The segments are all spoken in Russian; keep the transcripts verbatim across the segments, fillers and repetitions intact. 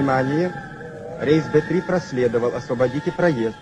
Внимание! Рейс Б три проследовал. Освободите проезд.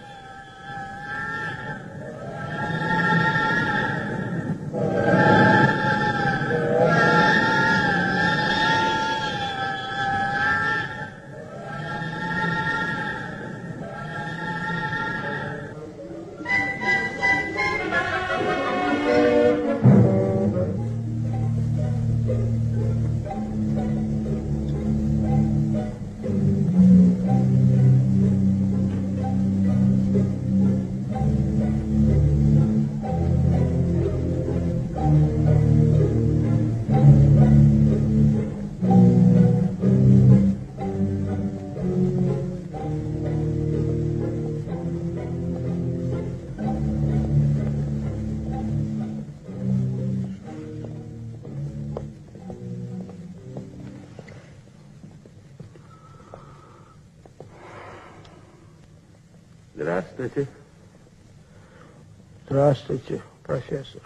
Здравствуйте. Здравствуйте, профессор.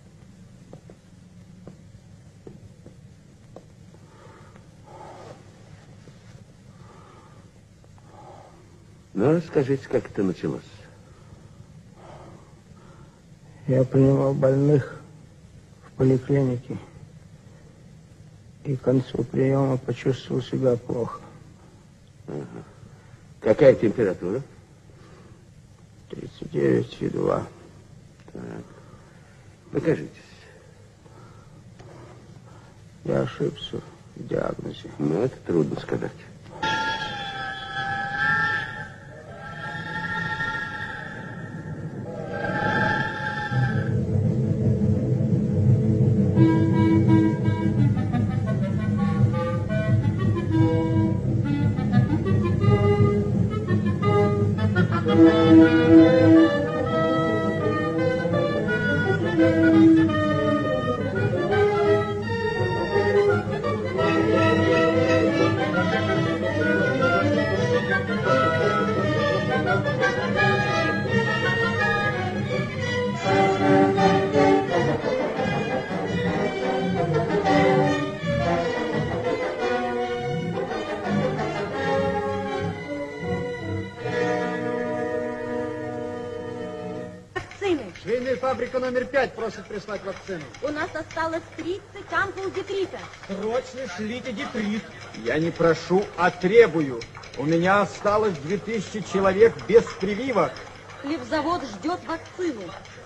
Ну, расскажите, как это началось. Я принимал больных в поликлинике. И к концу приема почувствовал себя плохо. Ага. Какая температура? тридцать девять и два. Так. Покажитесь. Я ошибся в диагнозе. Ну, это трудно сказать. Швейная фабрика номер пять просит прислать вакцину. У нас осталось тридцать ампул детрита. Срочно шлите детрит. Я не прошу, а требую. У меня осталось две тысячи человек без прививок. Хлебзавод ждет вакцину.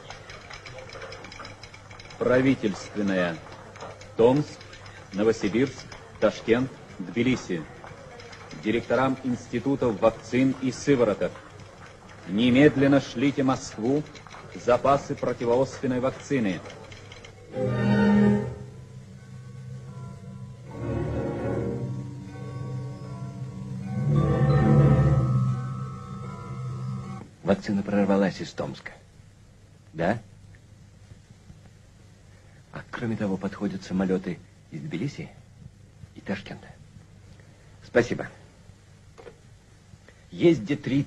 Правительственная. Томск, Новосибирск, Ташкент, Тбилиси. Директорам институтов вакцин и сывороток. Немедленно шлите Москву запасы противооспенной вакцины. Вакцина прорвалась из Томска. Да? А кроме того, подходят самолеты из Тбилиси и Ташкента. Спасибо. Есть детрит.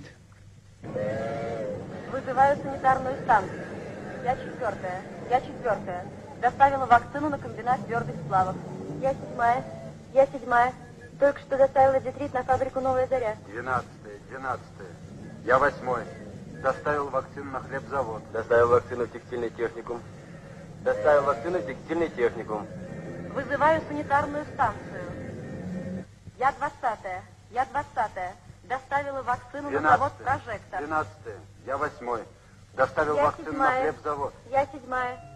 Вызываю санитарную станцию. Я четвертая. Я четвертая. Доставила вакцину на комбинат твердых сплавов. Я седьмая. Я седьмая. Только что доставила детрит на фабрику «Новая заря». Двенадцатая. Двенадцатая. Я восьмой. Доставил вакцину на хлебзавод. Доставил вакцину в текстильный техникум. Доставил вакцину в текстильный техникум. Вызываю санитарную станцию. Я двадцатая. Я двадцатая. Доставила вакцину на завод «Прожектор». Двенадцатая. Я восьмой. Доставил Я вакцину седьмая. на хлебзавод. Я седьмая.